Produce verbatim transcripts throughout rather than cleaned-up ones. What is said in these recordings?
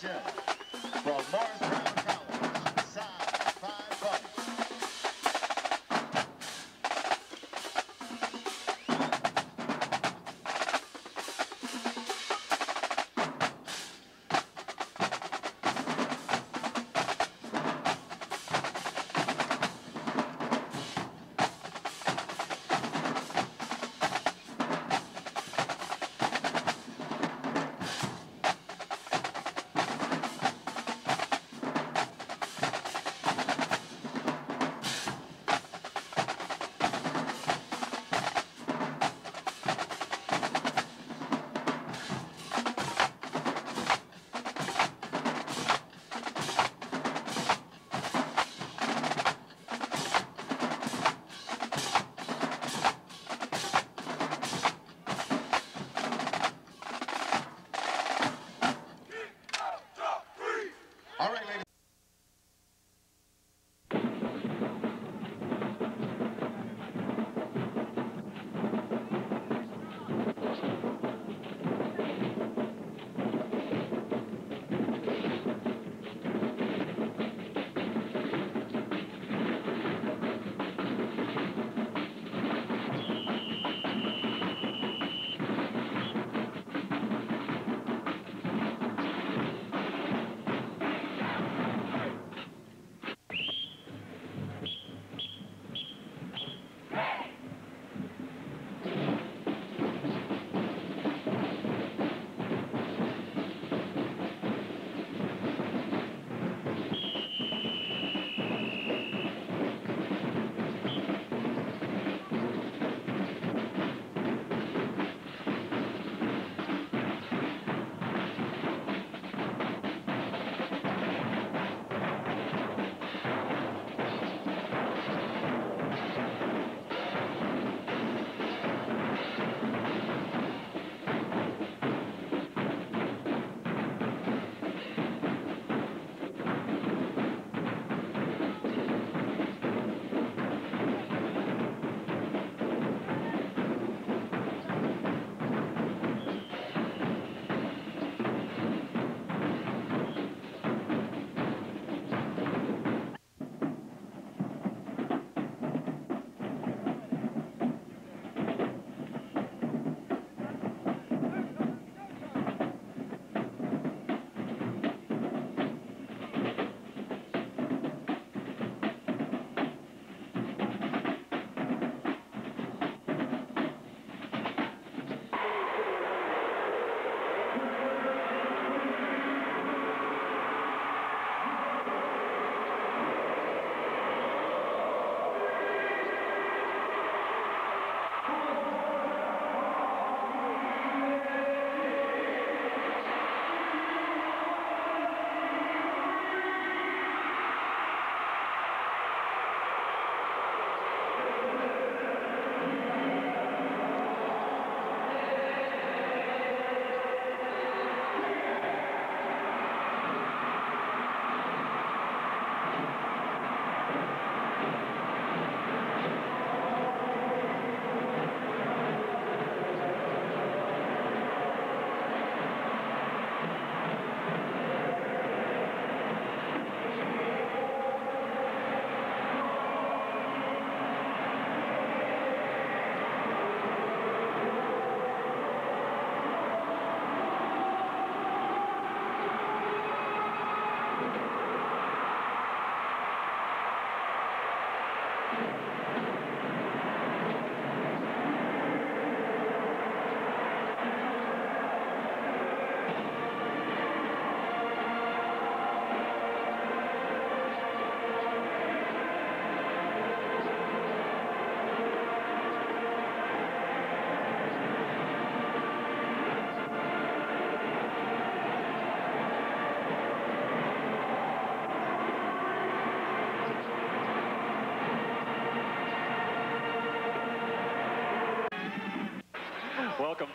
action from Morris Brown College, signed by Buddy.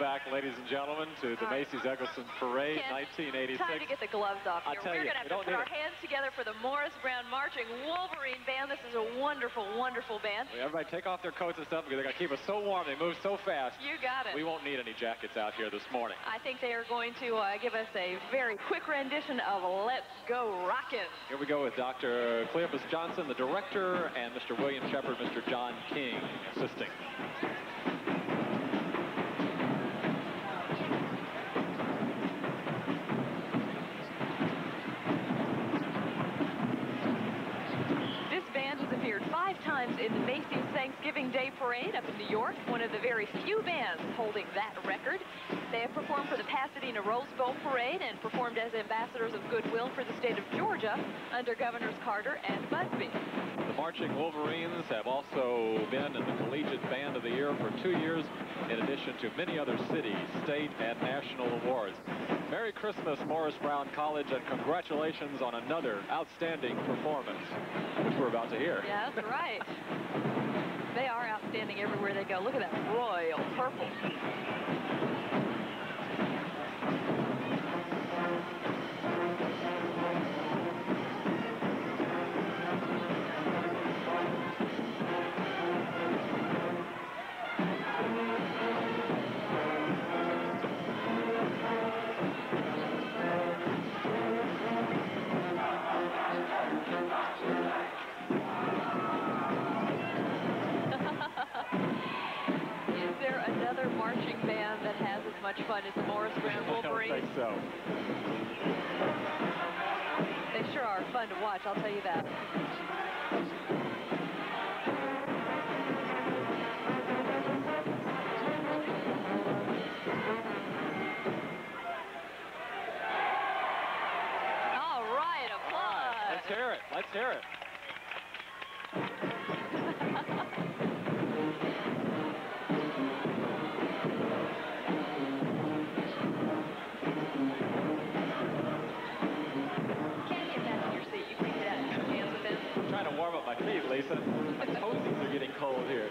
back, ladies and gentlemen, to the Macy's Eggleston Parade, Ken, nineteen eighty-six. Time to get the gloves off I'll here. tell We're you, going to we have to don't put need our it. hands together for the Morris Brown Marching Wolverine Band. This is a wonderful, wonderful band. Everybody take off their coats and stuff because they're going to keep us so warm. They move so fast. You got it. We won't need any jackets out here this morning. I think they are going to uh, give us a very quick rendition of Let's Go Rockin'. Here we go with Doctor Cleopas Johnson, the director, and Mister William Shepard, Mister John King assisting. This band has appeared five times in the Macy's Thanksgiving Day Parade up in New York, one of the very few bands holding that record. They have performed for the Pasadena Rose Bowl Parade and performed as ambassadors of goodwill for the state of Georgia under Governors Carter and Busby. The Marching Wolverines have also been in the Collegiate Band of the Year for two years, in addition to many other cities, state, and national awards. Merry Christmas, Morris Brown College, and congratulations on another outstanding performance, which we're about to hear. Yeah, that's right. They are outstanding everywhere they go. Look at that royal purple. Is there another marching band that has as much fun as the Morris Brown Wolverines? I don't think so. They sure are fun to watch, I'll tell you that. All right, applause. Let's hear it. Let's hear it. Can't get back to your seat. You can get out and dance with them. I'm trying to warm up my feet, Lisa. My toesies are getting cold here.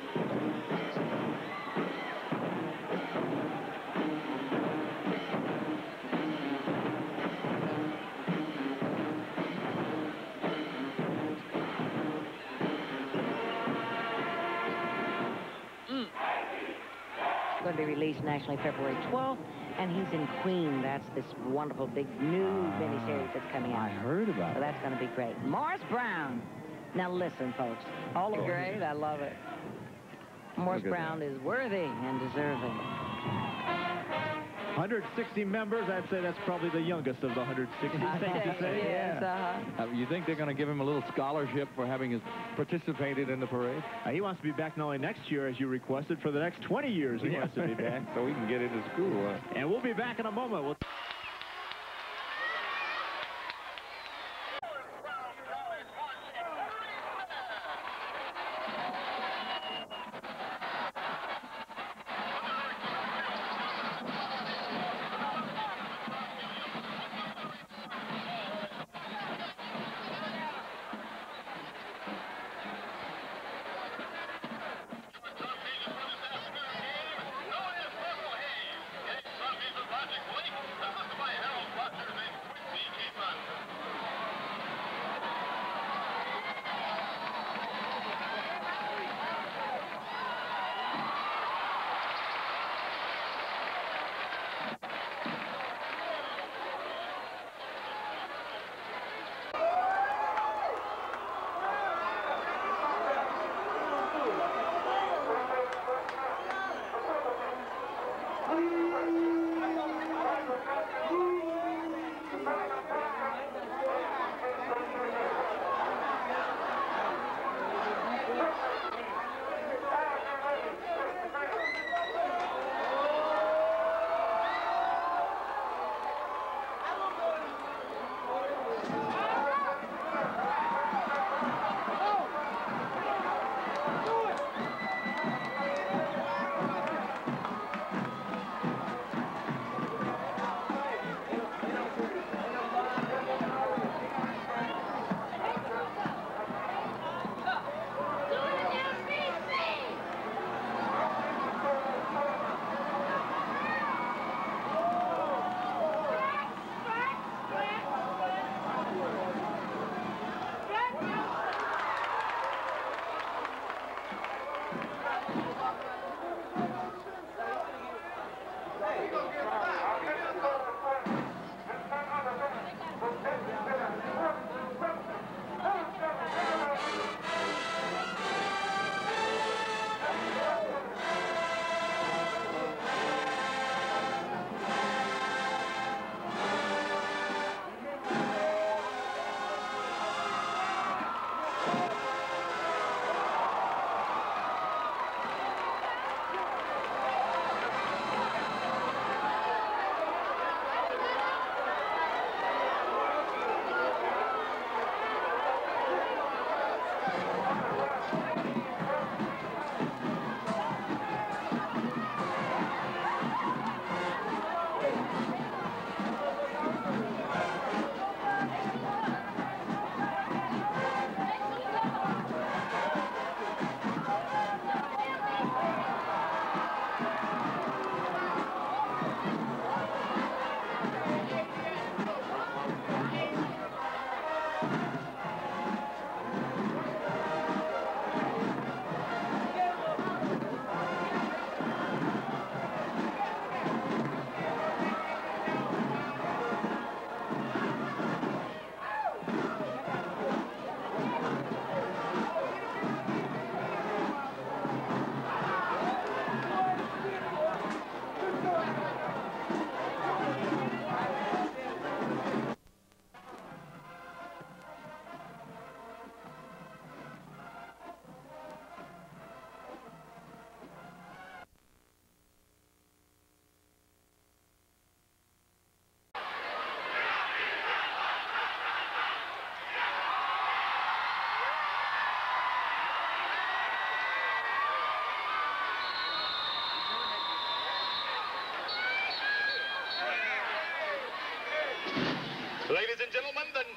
Going to be released nationally February twelfth, and he's in Queen. That's this wonderful big new miniseries that's coming out. I heard about So it. that's going to be great. Morris Brown. Now listen, folks. All of great. I love it. Morris Look at Brown that. is worthy and deserving. one hundred sixty members. I'd say that's probably the youngest of the one hundred sixty. I Safe to think, say. yes, uh-huh. Uh, you think they're going to give him a little scholarship for having his participated in the parade? Uh, he wants to be back not only next year, as you requested, for the next twenty years he wants to be back. So he can get into school. Uh. And we'll be back in a moment. We'll Magic Lake.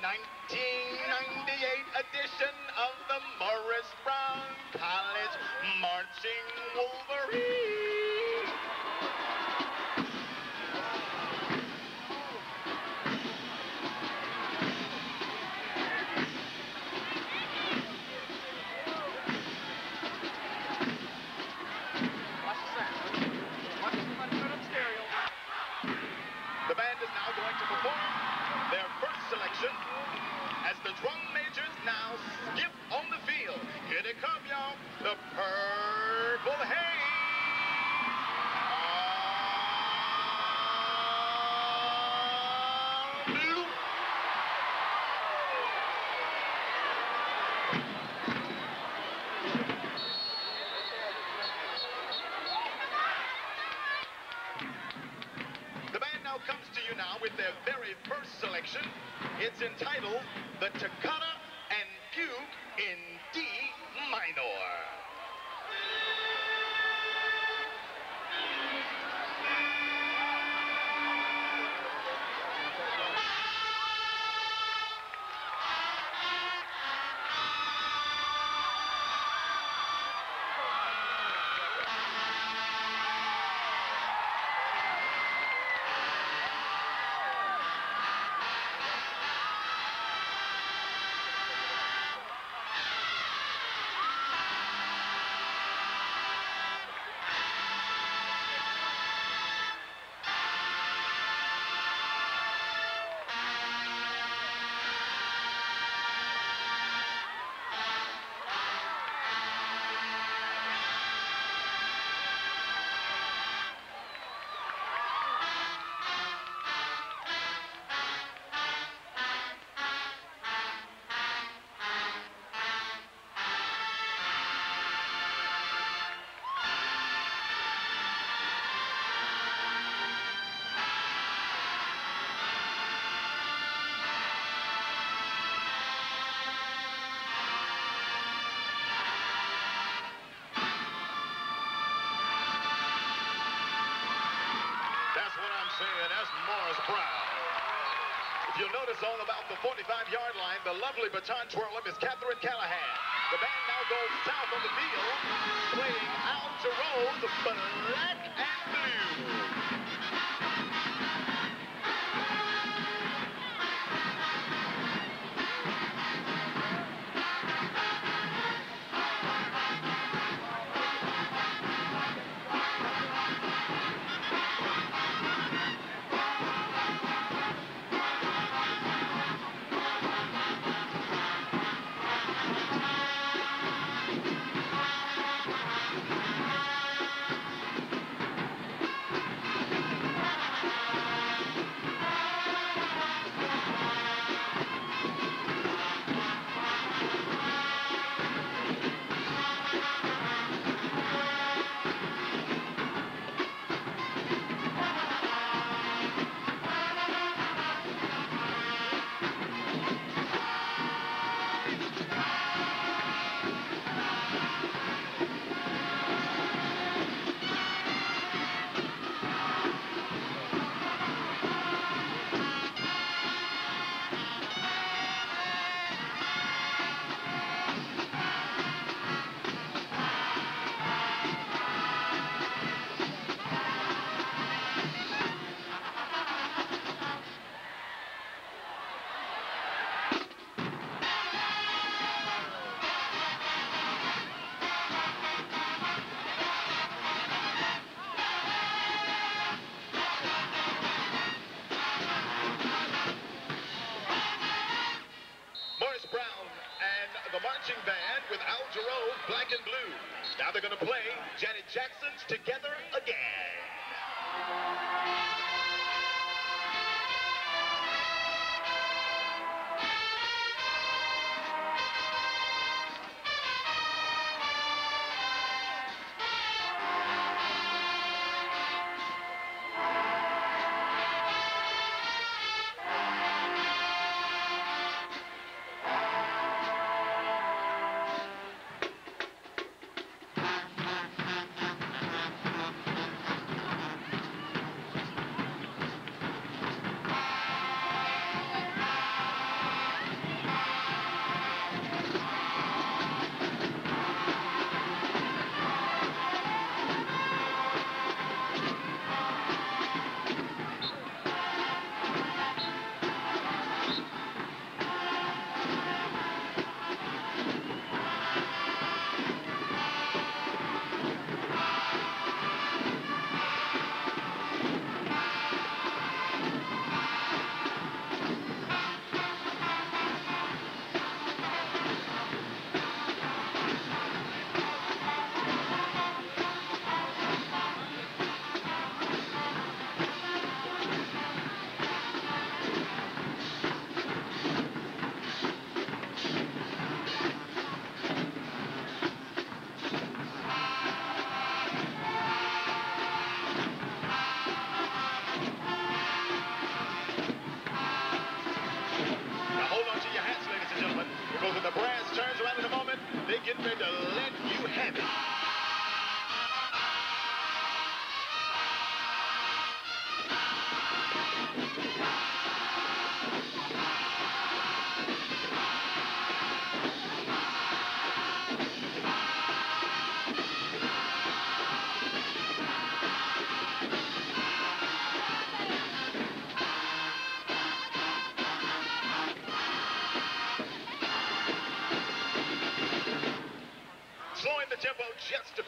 nineteen ninety-eight edition of the Morris Brown College Marching Wolverine. The band is now going to perform their first selection as the drum majors now skip on the field. Here they come, y'all. The Purple Haze. Uh, blue. The band now comes to you now with their very first selection. It's entitled The Toccata and Fugue in D minor. That's what I'm saying. That's Morris Brown. If you'll notice all about the forty-five-yard line, the lovely baton twirler, Miss Catherine Callahan. The band now goes south on the field, playing Al Jarreau's Black and Blue. Marching band with Al Jarreau's Black and Blue. Now they're going to play Janet Jackson's Together Again.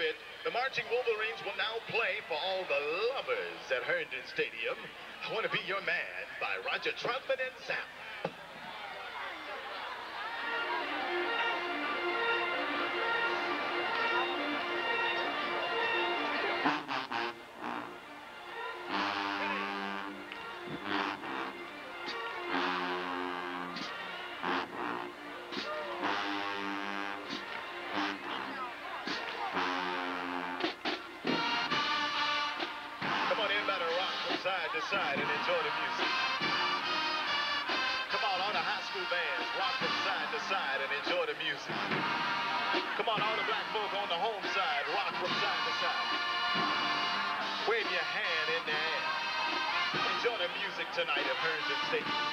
bit, the Marching Wolverines will now play for all the lovers at Herndon Stadium. I Want to Be Your Man by Roger Troutman and Zapp. Side and enjoy the music. Come on, all the high school bands, rock from side to side and enjoy the music. Come on, all the black folk on the home side, rock from side to side. Wave your hand in the air. Enjoy the music tonight at Herndon Stadium.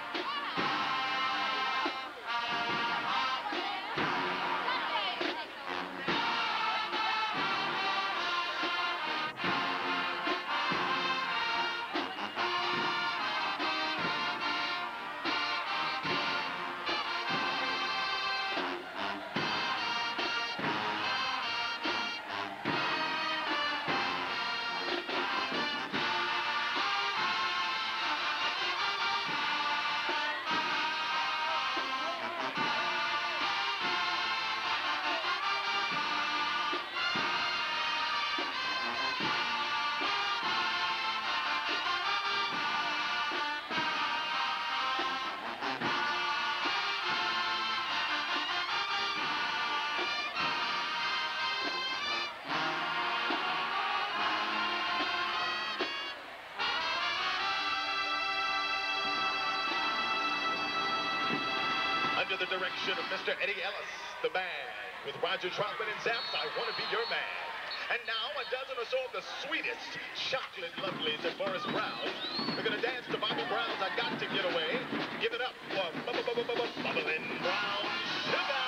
Under the direction of Mister Eddie Ellis, the band, with Roger Troutman and Zapp's I Want to Be Your Man. And now a dozen or so of the sweetest chocolate lovelies at Morris Brown. They're going to dance to Bobby Brown's I Got to Get Away. Give it up for Bubbling Brown Sugar.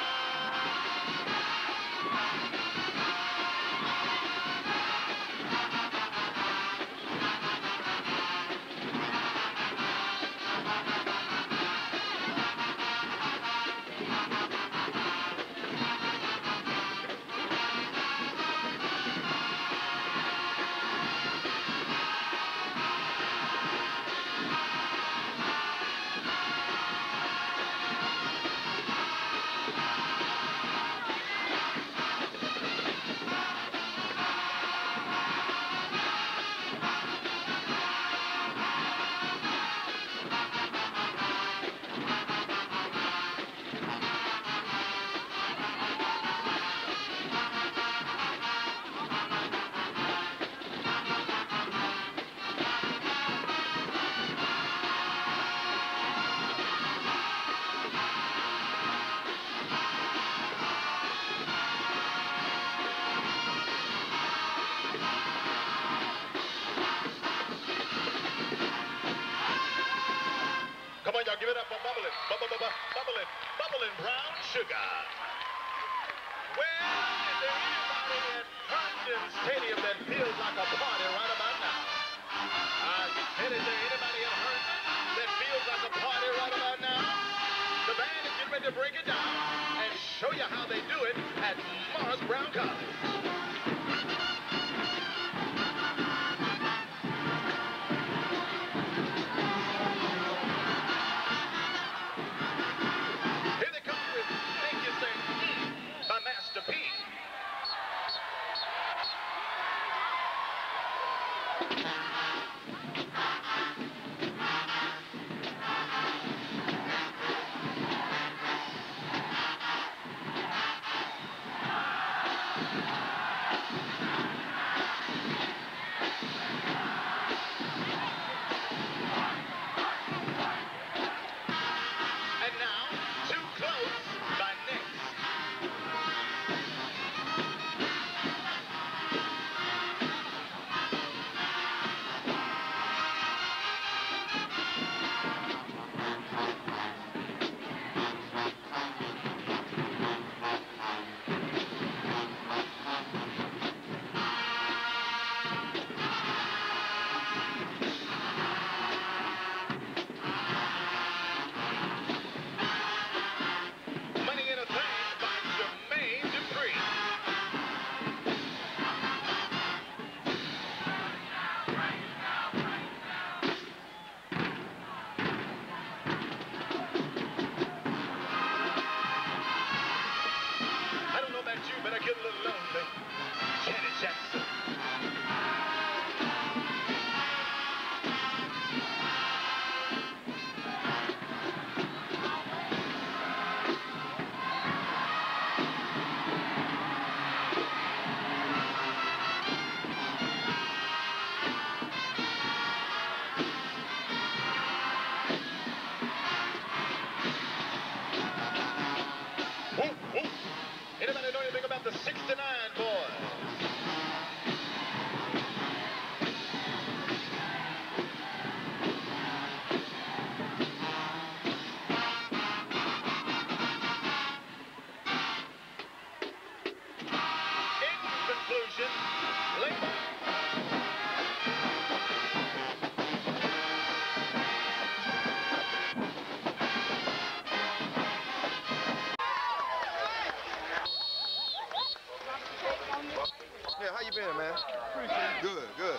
Come on, y'all, give it up for Bubbling, Bubbling, Bubbling, Bubbling Brown Sugar. Well, is there anybody at Herndon Stadium that feels like a party right about now? I said, is there anybody at Herndon that feels like a party right about now? The band is getting ready to break it down and show you how they do it at Morris Brown College. Money in a Thing by you feeling, man? Good, good.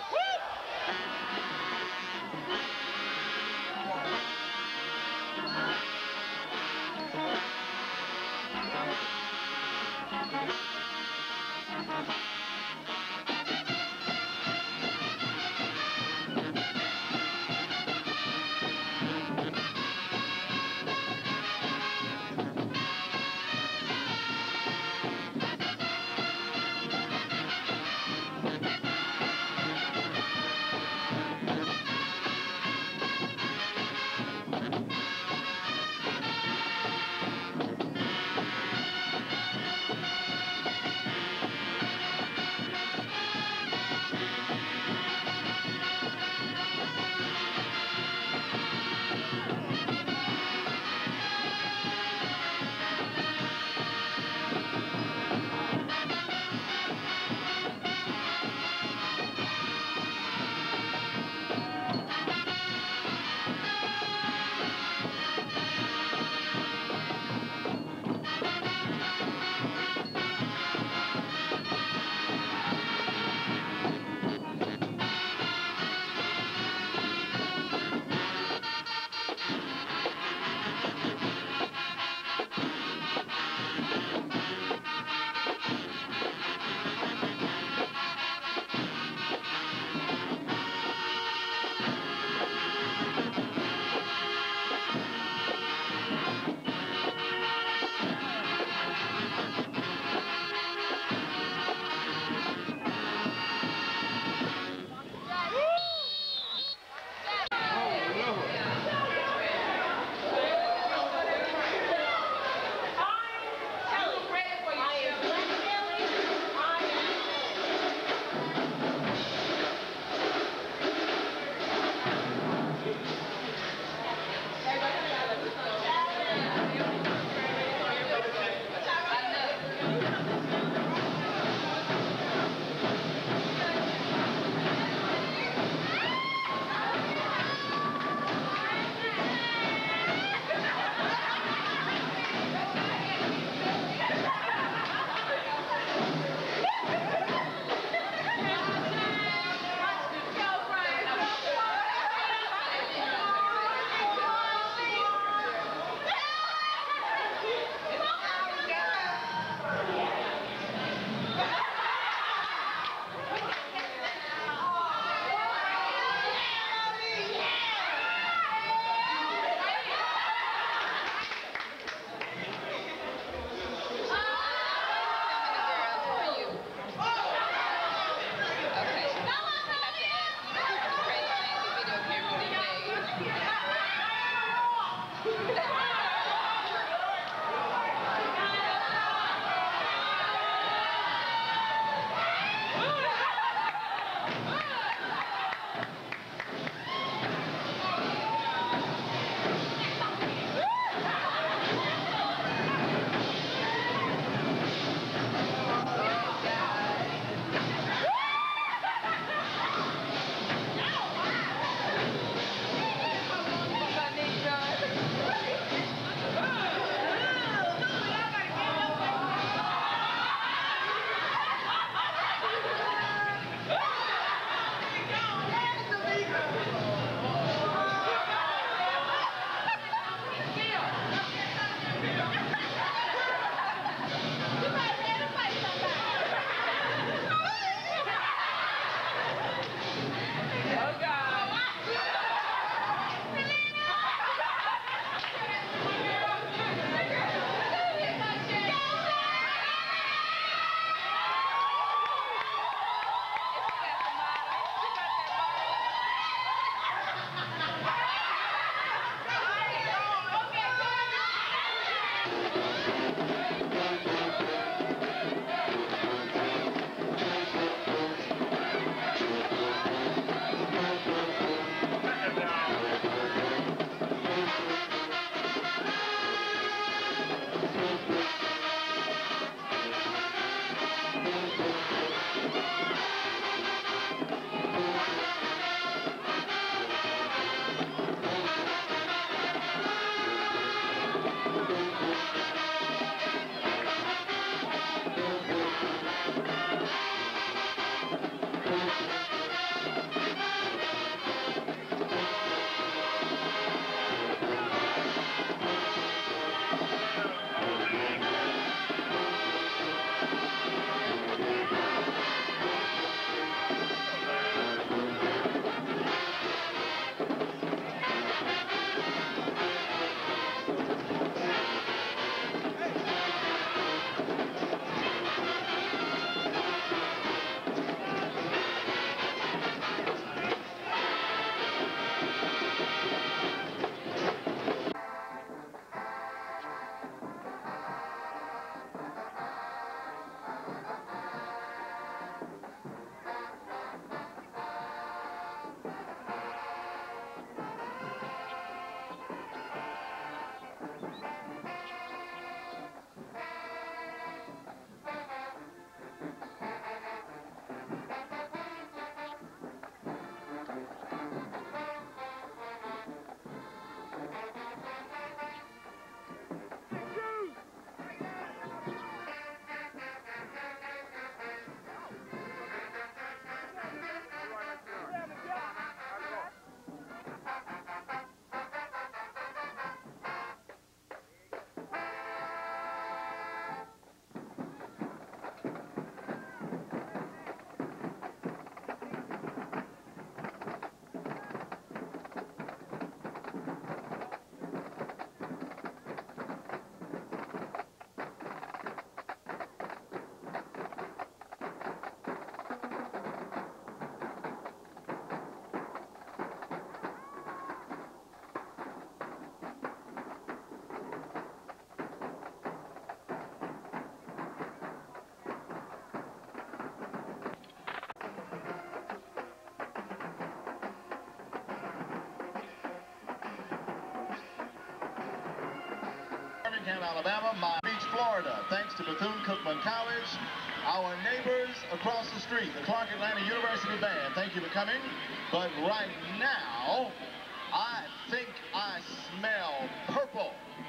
Birmingham, Alabama, Miami Beach, Florida. Thanks to Bethune-Cookman College, our neighbors across the street, the Clark Atlanta University Band. Thank you for coming. But right now, I think I smell purple,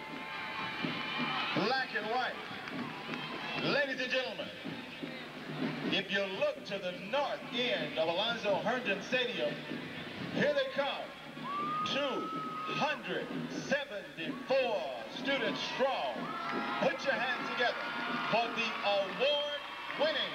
black and white. Ladies and gentlemen, if you look to the north end of Alonzo Herndon Stadium, here they come, two hundred seventy-four students strong. Put your hands together for the award-winning,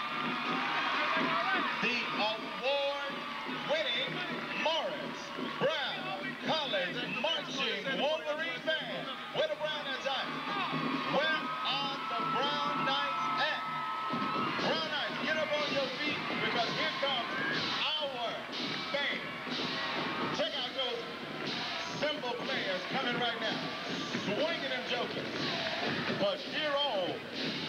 the award-winning Morris Brown College Marching Wolverine Band. Where the Brown Knights at? Where are the Brown Knights at? Brown Knights, get up on your feet because here comes our band. Check out those cymbal players coming right now, swinging and joking. But here on